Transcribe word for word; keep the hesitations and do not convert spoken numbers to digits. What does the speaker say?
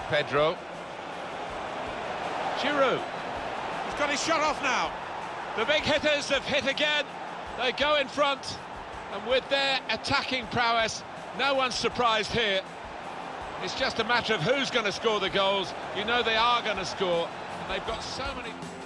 Pedro. Giroud. He's got his shot off now. The big hitters have hit again. They go in front, and with their attacking prowess, no one's surprised here. It's just a matter of who's going to score the goals. You know they are going to score, and they've got so many...